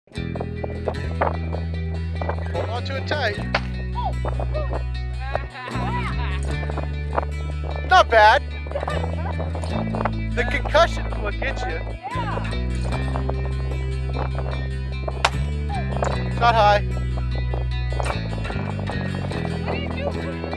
Hold on to it tight. Not bad. The concussion will get you. Shot high. What do you do?